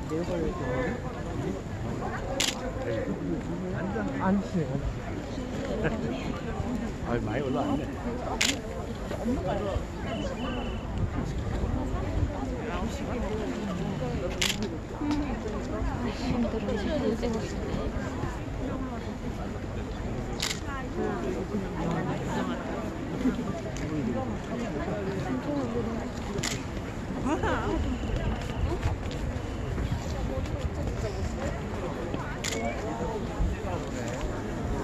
안 치네. 아, 많이 올라왔네. 힘들어. 사진 찍었어.